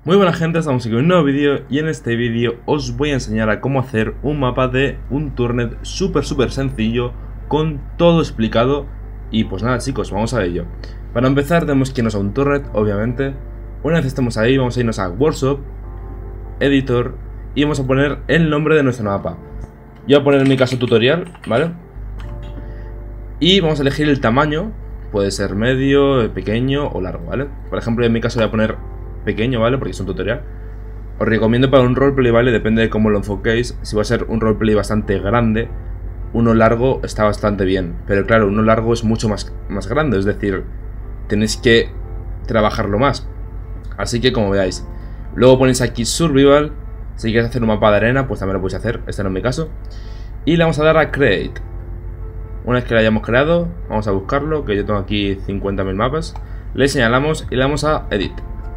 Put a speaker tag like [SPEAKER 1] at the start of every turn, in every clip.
[SPEAKER 1] Muy buena gente, estamos aquí en un nuevo vídeo y en este vídeo os voy a enseñar a cómo hacer un mapa de un turret súper sencillo con todo explicado. Y pues nada chicos, vamos a ello. Para empezar tenemos que irnos a un turret, obviamente. Una vez estemos ahí vamos a irnos a Workshop, Editor y vamos a poner el nombre de nuestro mapa. Yo voy a poner en mi caso tutorial, ¿vale? Y vamos a elegir el tamaño, puede ser medio, pequeño o largo, ¿vale? Por ejemplo en mi caso voy a poner pequeño, ¿vale? Porque es un tutorial. Os recomiendo para un roleplay, ¿vale? Depende de cómo lo enfoquéis. Si va a ser un roleplay bastante grande, uno largo está bastante bien. Pero claro, uno largo es mucho más grande. Es decir, tenéis que trabajarlo más. Así que como veáis. Luego ponéis aquí Survival. Si quieres hacer un mapa de arena, pues también lo podéis hacer. Este no es mi caso. Y le vamos a dar a Create. Una vez que lo hayamos creado, vamos a buscarlo, que yo tengo aquí 50.000 mapas. Le señalamos y le damos a Edit.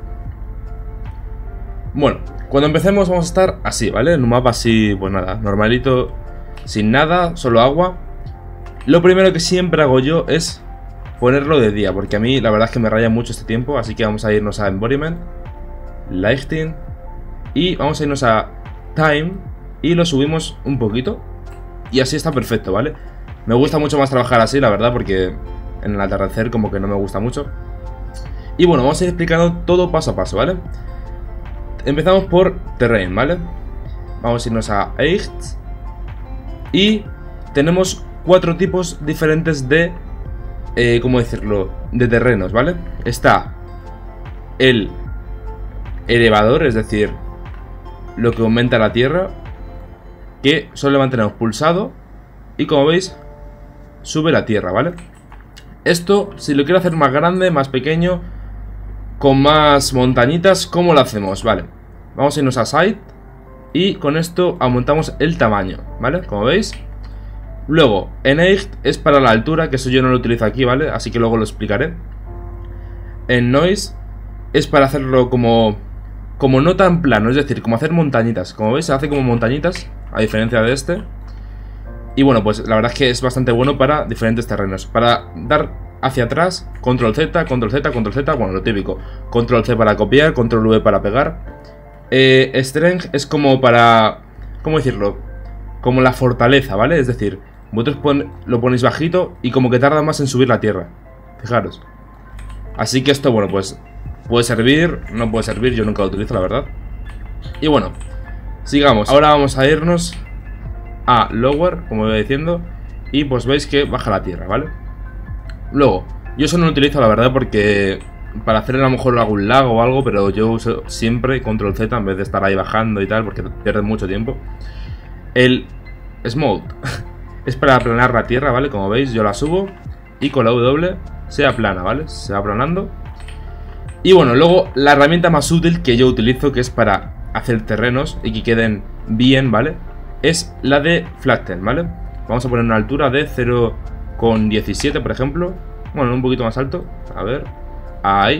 [SPEAKER 1] Bueno, cuando empecemos vamos a estar así, ¿vale? En un mapa así, pues nada, normalito, sin nada, solo agua. Lo primero que siempre hago yo es ponerlo de día, porque a mí la verdad es que me raya mucho este tiempo. Así que vamos a irnos a Environment, Lighting, y vamos a irnos a Time, y lo subimos un poquito. Y así está perfecto, ¿vale? Me gusta mucho más trabajar así, la verdad, porque en el atardecer como que no me gusta mucho. Y bueno, vamos a ir explicando todo paso a paso, ¿vale? Empezamos por Terrain, ¿vale? Vamos a irnos a Eight. Y tenemos 4 tipos diferentes de, ¿cómo decirlo? De terrenos, ¿vale? Está el elevador, es decir, lo que aumenta la tierra, que solo mantenemos pulsado. Y como veis, sube la tierra, ¿vale? Esto, si lo quiero hacer más grande, más pequeño, con más montañitas, ¿cómo lo hacemos? Vale, vamos a irnos a Site y con esto aumentamos el tamaño, ¿vale? Como veis. Luego, en Height es para la altura, que eso yo no lo utilizo aquí, ¿vale? Así que luego lo explicaré. En Noise es para hacerlo como no tan plano, es decir, como hacer montañitas. Como veis, se hace como montañitas, a diferencia de este. Y bueno, pues la verdad es que es bastante bueno para diferentes terrenos. Para dar hacia atrás, control Z, control Z, control Z, bueno, lo típico. Control C para copiar, control V para pegar. Strength es como para, ¿cómo decirlo? Como la fortaleza, ¿vale? Es decir, vosotros lo ponéis bajito y como que tarda más en subir la tierra. Fijaros. Así que esto, bueno, pues puede servir, no puede servir, yo nunca lo utilizo, la verdad. Y bueno, sigamos. Ahora vamos a irnos a Lower, como iba diciendo, y pues veis que baja la tierra, ¿vale? Luego, yo eso no lo utilizo la verdad porque para hacer a lo mejor algún lago o algo, pero yo uso siempre control Z en vez de estar ahí bajando y tal, porque pierde mucho tiempo. El Smooth es para aplanar la tierra, ¿vale? Como veis yo la subo y con la W se aplana, ¿vale? Se va aplanando. Y bueno, luego la herramienta más útil que yo utilizo, que es para hacer terrenos y que queden bien, ¿vale? Es la de Flatten, ¿vale? Vamos a poner una altura de 0,17 por ejemplo. Bueno, un poquito más alto. A ver. Ahí.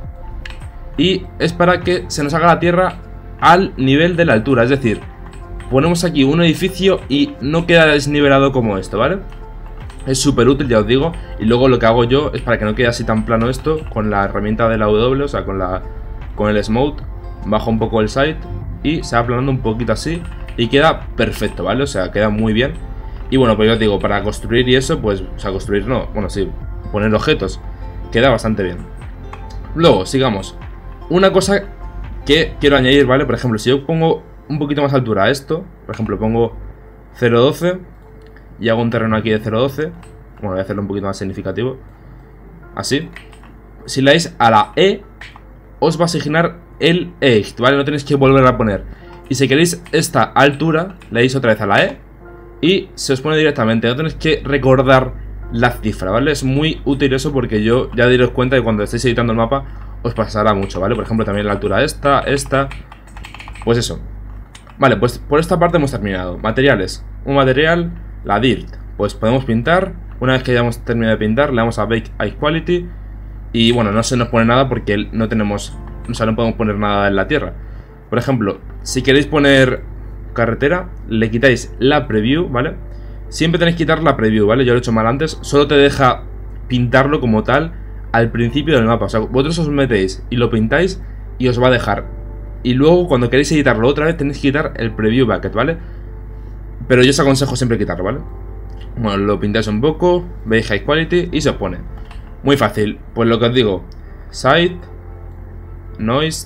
[SPEAKER 1] Y es para que se nos haga la tierra al nivel de la altura. Es decir, ponemos aquí un edificio y no queda desnivelado como esto, ¿vale? Es súper útil, ya os digo. Y luego lo que hago yo es para que no quede así tan plano esto, con la herramienta de la W, o sea, con el Smooth, bajo un poco el site y se va aplanando un poquito así. Y queda perfecto, ¿vale? O sea, queda muy bien. Y bueno, pues yo os digo, para construir y eso, pues, o sea, construir no, bueno, sí, poner objetos, queda bastante bien. Luego, sigamos. Una cosa que quiero añadir, ¿vale? Por ejemplo, si yo pongo un poquito más altura a esto, por ejemplo, pongo 0,12 y hago un terreno aquí de 0,12. Bueno, voy a hacerlo un poquito más significativo. Así. Si le dais a la E, os va a asignar el Height, ¿vale? No tenéis que volver a poner. Y si queréis esta altura, le dais otra vez a la E y se os pone directamente. No tenéis que recordar la cifra, ¿vale? Es muy útil eso porque yo ya daros cuenta de que cuando estéis editando el mapa os pasará mucho, ¿vale? Por ejemplo, también la altura esta. Pues eso. Vale, pues por esta parte hemos terminado. Materiales. Un material, la dirt. Pues podemos pintar. Una vez que hayamos terminado de pintar, le damos a Bake High Quality. Y bueno, no se nos pone nada porque no tenemos, o sea, no podemos poner nada en la tierra. Por ejemplo, si queréis poner carretera, le quitáis la preview, ¿vale? Siempre tenéis que quitar la preview, ¿vale? Yo lo he hecho mal antes. Solo te deja pintarlo como tal al principio del mapa. O sea, vosotros os metéis y lo pintáis y os va a dejar Y luego cuando queréis editarlo otra vez tenéis que quitar el preview bucket, ¿vale? Pero yo os aconsejo siempre quitarlo, ¿vale? Bueno, lo pintáis un poco, veis high quality y se os pone. Muy fácil, pues lo que os digo, site, noise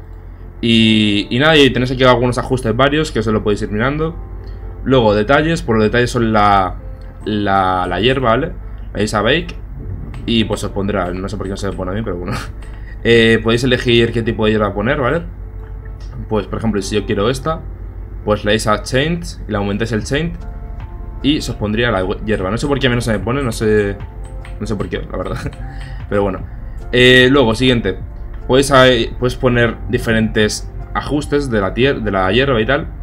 [SPEAKER 1] y nada, y tenéis aquí algunos ajustes varios que os lo podéis ir mirando. Luego detalles, pues los detalles son la hierba, ¿vale? Le dais a bake y pues os pondrá, no sé por qué no se me pone a mí, pero bueno. Podéis elegir qué tipo de hierba poner, ¿vale? Pues por ejemplo, si yo quiero esta, pues le dais a change y le aumentáis el change y se os pondría la hierba. No sé por qué a mí no se me pone, no sé por qué, la verdad. Pero bueno. Luego, siguiente. Puedes poner diferentes ajustes de la hierba y tal.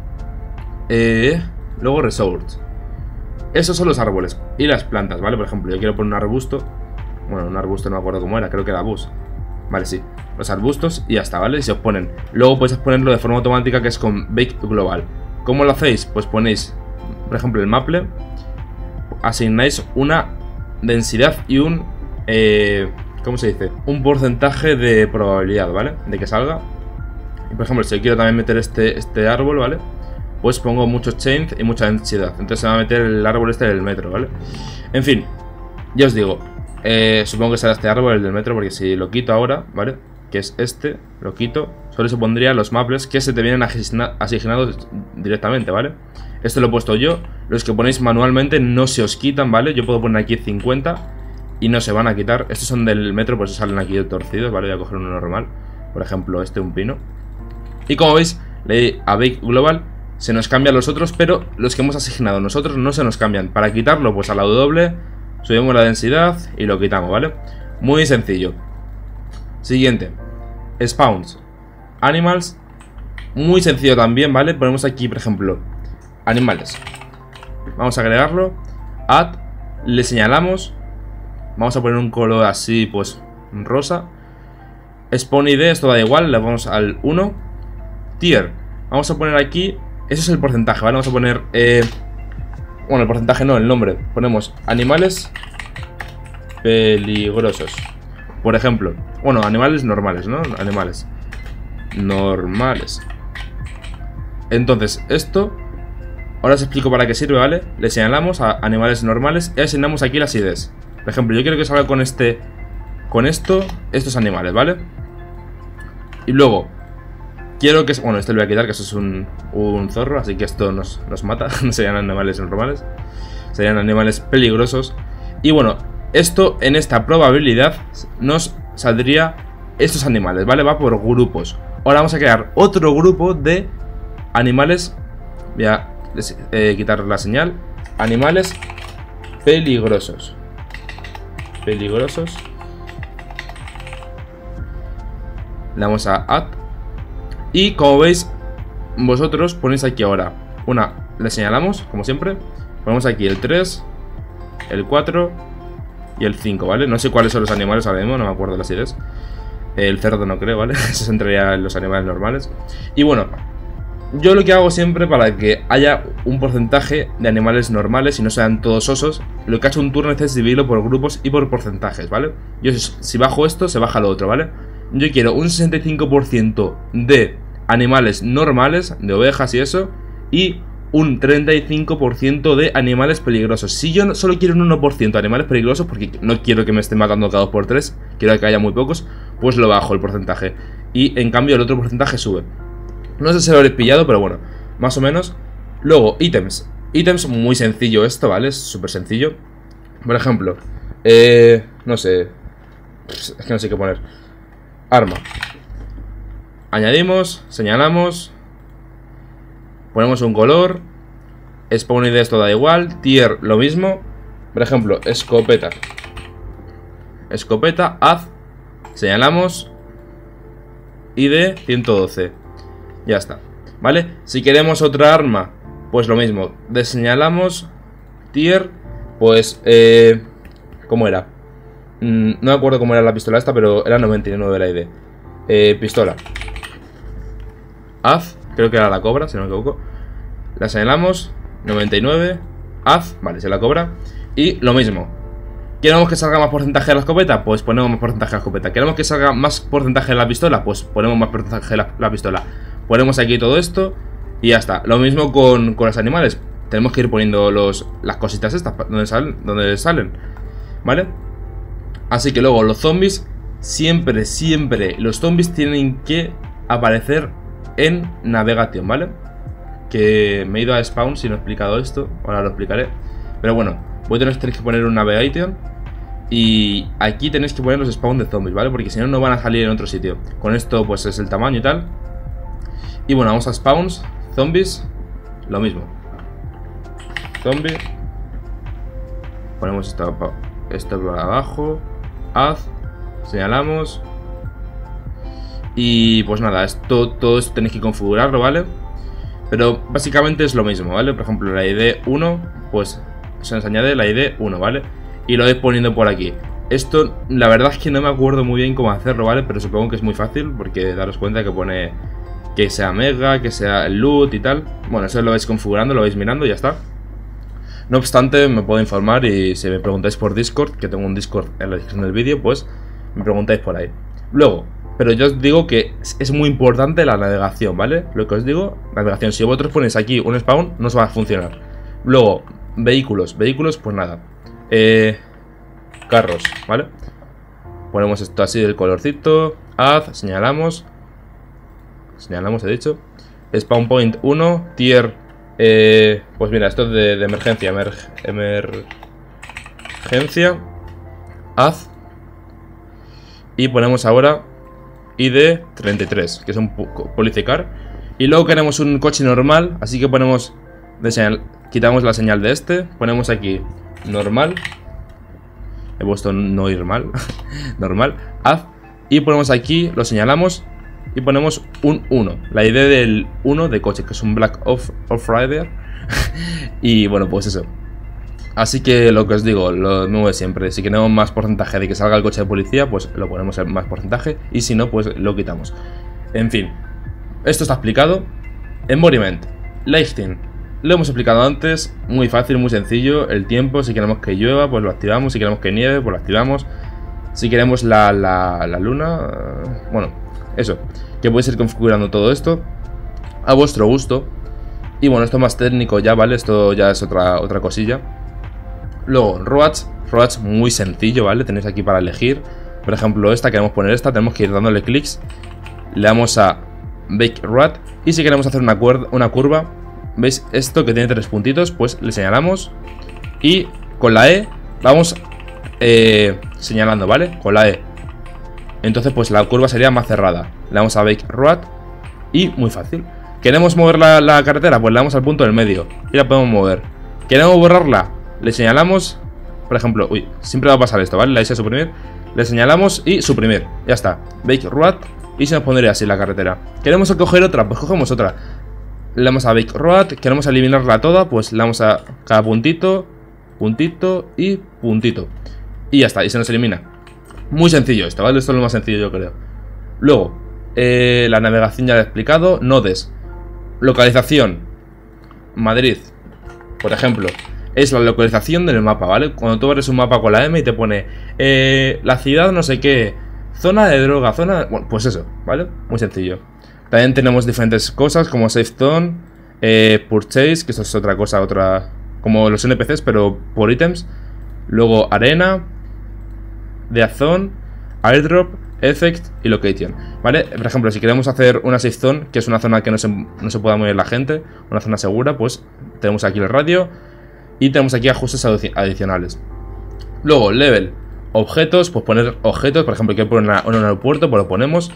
[SPEAKER 1] Luego, resource. Esos son los árboles y las plantas, ¿vale? Por ejemplo, yo quiero poner un arbusto. Bueno, un arbusto no me acuerdo cómo era, creo que era bus. Vale, sí. Los arbustos y ya está, ¿vale? Y se os ponen. Luego podéis ponerlo de forma automática, que es con Bake Global. ¿Cómo lo hacéis? Pues ponéis, por ejemplo, el maple. Asignáis una densidad y un... ¿cómo se dice? Un porcentaje de probabilidad, ¿vale? De que salga. Y por ejemplo, si yo quiero también meter este árbol, ¿vale? Pues pongo muchos change y mucha densidad. Entonces se va a meter el árbol este del metro, ¿vale? En fin, ya os digo. Supongo que será este árbol, el del metro, porque si lo quito ahora, ¿vale? Que es este, lo quito. Solo se pondría los maples que se te vienen asignados directamente, ¿vale? Este lo he puesto yo. Los que ponéis manualmente no se os quitan, ¿vale? Yo puedo poner aquí 50 y no se van a quitar. Estos son del metro, pues salen aquí torcidos, ¿vale? Voy a coger uno normal. Por ejemplo, un pino. Y como veis, le doy a Bake Global. Se nos cambian los otros, pero los que hemos asignado nosotros no se nos cambian. Para quitarlo, pues a la W, subimos la densidad y lo quitamos, ¿vale? Muy sencillo. Siguiente. Spawns. Animals. Muy sencillo también, ¿vale? Ponemos aquí, por ejemplo, animales. Vamos a agregarlo. Add. Le señalamos. Vamos a poner un color así, pues, rosa. Spawn ID, esto da igual. Le vamos al 1. Tier. Vamos a poner aquí... Eso es el porcentaje, ¿vale? Vamos a poner... bueno, el porcentaje no, el nombre. Ponemos animales peligrosos. Por ejemplo. Bueno, animales normales, ¿no? Animales normales. Entonces, esto... Ahora os explico para qué sirve, ¿vale? Le señalamos a animales normales y asignamos aquí las IDs. Por ejemplo, yo quiero que salga con estos animales, ¿vale? Y luego... Quiero que... Bueno, este lo voy a quitar, que eso es un zorro, así que esto nos mata. No serían animales normales, serían animales peligrosos. Y bueno, esto en esta probabilidad nos saldría estos animales, ¿vale? Va por grupos. Ahora vamos a crear otro grupo de animales. Voy a quitar la señal. Animales peligrosos. Peligrosos. Le damos a add. Y como veis, vosotros ponéis aquí ahora le señalamos, como siempre. Ponemos aquí el 3, el 4 y el 5, ¿vale? No sé cuáles son los animales ahora mismo, no me acuerdo las ideas. El cerdo no creo, ¿vale? Eso entraría en los animales normales. Y bueno, yo lo que hago siempre para que haya un porcentaje de animales normales y no sean todos osos, lo que ha hecho un turno es dividirlo por grupos y por porcentajes, ¿vale? Yo si bajo esto, se baja lo otro, ¿vale? Yo quiero un 65% de animales normales, de ovejas y eso, y un 35% de animales peligrosos. Si yo solo quiero un 1% de animales peligrosos, porque no quiero que me estén matando cada 2×3, quiero que haya muy pocos, pues lo bajo el porcentaje. Y en cambio el otro porcentaje sube. No sé si lo habréis pillado, pero bueno, más o menos. Luego, ítems. Ítems, muy sencillo esto, ¿vale? Es súper sencillo. Por ejemplo, no sé. Es que no sé qué poner. Arma. Añadimos, señalamos. Ponemos un color. Spawn ID esto da igual. Tier lo mismo. Por ejemplo, escopeta. Escopeta, add. Señalamos. ID 112. Ya está, ¿vale? Si queremos otra arma, pues lo mismo. Deseñalamos. Tier. Pues, ¿cómo era? No me acuerdo cómo era la pistola esta, pero era 99 la ID. Pistola. Add. Creo que era la cobra, si no me equivoco. La señalamos. 99. Add. Vale, se la cobra. Y lo mismo. ¿Queremos que salga más porcentaje de la escopeta? Pues ponemos más porcentaje de la escopeta. ¿Queremos que salga más porcentaje de la pistola? Pues ponemos más porcentaje de la pistola. Ponemos aquí todo esto y ya está. Lo mismo con los animales. Tenemos que ir poniendo las cositas estas donde salen, ¿vale? Así que luego los zombies, siempre los zombies tienen que aparecer en navegación, ¿vale? Que me he ido a spawn si no he explicado esto. Ahora lo explicaré. Pero bueno, vosotros tenéis que poner un navegation. Y aquí tenéis que poner los spawn de zombies, ¿vale? Porque si no, no van a salir en otro sitio. Con esto pues es el tamaño y tal. Y bueno, vamos a spawns, zombies. Lo mismo. Zombie. Ponemos esto por abajo. Add. Señalamos. Y pues nada, todo esto tenéis que configurarlo, ¿vale? Pero básicamente es lo mismo, ¿vale? Por ejemplo, la ID 1, pues se nos añade la ID 1, ¿vale? Y lo vais poniendo por aquí. Esto, la verdad es que no me acuerdo muy bien cómo hacerlo, ¿vale? Pero supongo que es muy fácil, porque daros cuenta que pone que sea mega, que sea el loot y tal. Bueno, eso lo vais configurando, lo vais mirando y ya está. No obstante, me puedo informar y si me preguntáis por Discord, que tengo un Discord en la descripción del vídeo, pues me preguntáis por ahí. Luego, pero yo os digo que es muy importante la navegación, ¿vale? Lo que os digo, navegación. Si vosotros ponéis aquí un spawn, no os va a funcionar. Luego, vehículos, pues nada. Carros, ¿vale? Ponemos esto así del colorcito. Add, señalamos, he dicho. Spawn point 1, tier. Pues mira, esto es de emergencia. Emergencia. Add. Y ponemos ahora ID 33, que es un police car. Y luego queremos un coche normal, así que ponemos quitamos la señal de este. Ponemos aquí normal. He puesto no ir mal. Normal. Add. Y ponemos aquí, lo señalamos. Y ponemos un 1. La ID del 1 de coche, que es un Black Off-Rider. Y bueno, pues eso. Así que lo que os digo, lo mismo de siempre. Si queremos más porcentaje de que salga el coche de policía, pues lo ponemos en más porcentaje. Y si no, pues lo quitamos. En fin. Esto está explicado. Embodiment. Lighting. Lo hemos explicado antes, muy fácil, muy sencillo. El tiempo, si queremos que llueva, pues lo activamos. Si queremos que nieve, pues lo activamos. Si queremos la luna, bueno, eso. Que podéis ir configurando todo esto a vuestro gusto. Y bueno, esto más técnico ya, ¿vale? Esto ya es otra cosilla. Luego, roads muy sencillo, ¿vale? Tenéis aquí para elegir. Por ejemplo, queremos poner esta, tenemos que ir dándole clics. Le damos a Bake Road. Y si queremos hacer una curva, ¿veis esto que tiene 3 puntitos? Pues le señalamos y con la E vamos señalando, ¿vale? Con la E. Entonces pues la curva sería más cerrada. Le damos a Bake Road y muy fácil. ¿Queremos mover la carretera? Pues le damos al punto del medio y la podemos mover. ¿Queremos borrarla? Le señalamos, por ejemplo, uy, siempre va a pasar esto, ¿vale? Le dais a suprimir, le señalamos y suprimir. Ya está, Bake Road y se nos pondría así la carretera. ¿Queremos coger otra? Pues cogemos otra. Le damos a Bake Road, queremos eliminarla toda, pues le damos a cada puntito, puntito y puntito. Y ya está, y se nos elimina. Muy sencillo esto, ¿vale? Esto es lo más sencillo, yo creo. Luego, la navegación ya lo he explicado. Nodes. Localización. Madrid, por ejemplo, es la localización del mapa, ¿vale? Cuando tú abres un mapa con la M y te pone la ciudad no sé qué, zona de droga, zona... Bueno, pues eso, ¿vale? Muy sencillo. También tenemos diferentes cosas como Safe Zone, Purchase, que eso es otra cosa, como los NPCs, pero por ítems. Luego Arena, Dead Zone, Airdrop, Effect y Location, ¿vale? Por ejemplo, si queremos hacer una Safe Zone, que es una zona que no se pueda mover la gente, una zona segura, pues tenemos aquí el radio y tenemos aquí ajustes adicionales. Luego, Level, objetos, pues poner objetos, por ejemplo, quiero poner un aeropuerto, pues lo ponemos.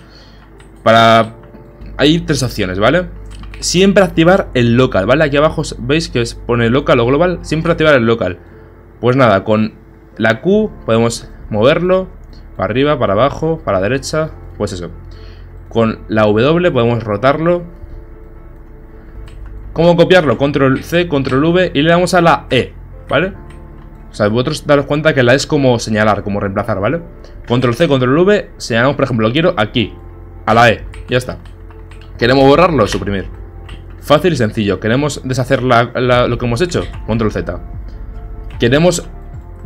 [SPEAKER 1] Hay 3 opciones, ¿vale? Siempre activar el local, ¿vale? Aquí abajo veis que pone local o global. Siempre activar el local. Pues nada, con la Q podemos moverlo para arriba, para abajo, para la derecha. Pues eso. Con la W podemos rotarlo. ¿Cómo copiarlo? Control C, Control V y le damos a la E, ¿vale? O sea, vosotros daros cuenta que la E es como señalar, como reemplazar, ¿vale? Control C, Control V, señalamos, por ejemplo, lo quiero aquí, a la E, ya está. ¿Queremos borrarlo? Suprimir. Fácil y sencillo. ¿Queremos deshacer lo que hemos hecho? Control Z. ¿Queremos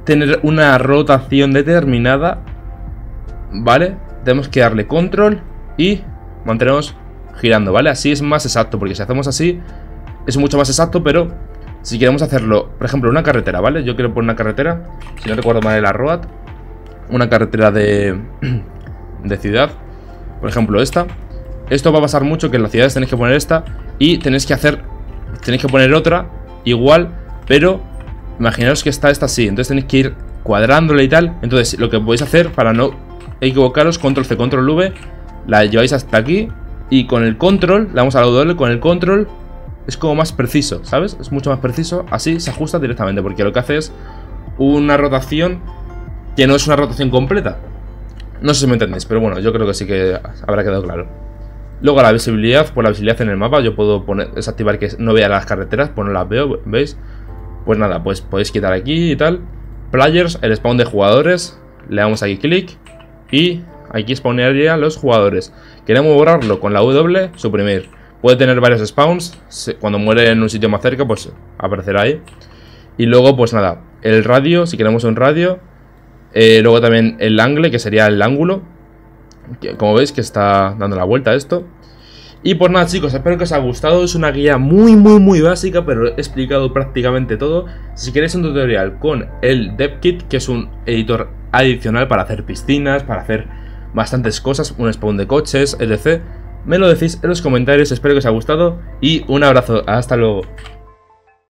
[SPEAKER 1] tener una rotación determinada, ¿vale? Tenemos que darle control y mantenemos girando, ¿vale? Así es más exacto, porque si hacemos así es mucho más exacto, pero si queremos hacerlo, por ejemplo, una carretera, ¿vale? Yo quiero poner una carretera, si no recuerdo mal la road, una carretera de ciudad, por ejemplo esta. Esto va a pasar mucho que en las ciudades tenéis que poner esta y tenéis que poner otra igual, pero imaginaos que está esta así, entonces tenéis que ir cuadrándola y tal. Entonces lo que podéis hacer para no equivocaros, control C, control V, la lleváis hasta aquí y con el control, le damos a la W, con el control es como más preciso, ¿sabes? Es mucho más preciso, así se ajusta directamente, porque lo que hace es una rotación que no es una rotación completa. No sé si me entendéis, pero bueno, yo creo que sí que habrá quedado claro. Luego la visibilidad, pues la visibilidad en el mapa, yo puedo desactivar que no vea las carreteras, pues no las veo, ¿veis? Pues nada, pues podéis quitar aquí y tal. Players, el spawn de jugadores, le damos aquí clic y aquí spawnearía los jugadores. Queremos borrarlo con la W, suprimir. Puede tener varios spawns, cuando muere en un sitio más cerca, pues aparecerá ahí. Y luego, pues nada, el radio, si queremos un radio. Luego también el angle, que sería el ángulo, que, como veis que está dando la vuelta a esto. Y pues nada, chicos, espero que os haya gustado. Es una guía muy básica, pero he explicado prácticamente todo. Si queréis un tutorial con el DevKit, que es un editor adicional para hacer piscinas, para hacer bastantes cosas, un spawn de coches, etc., me lo decís en los comentarios. Espero que os haya gustado y un abrazo, hasta luego.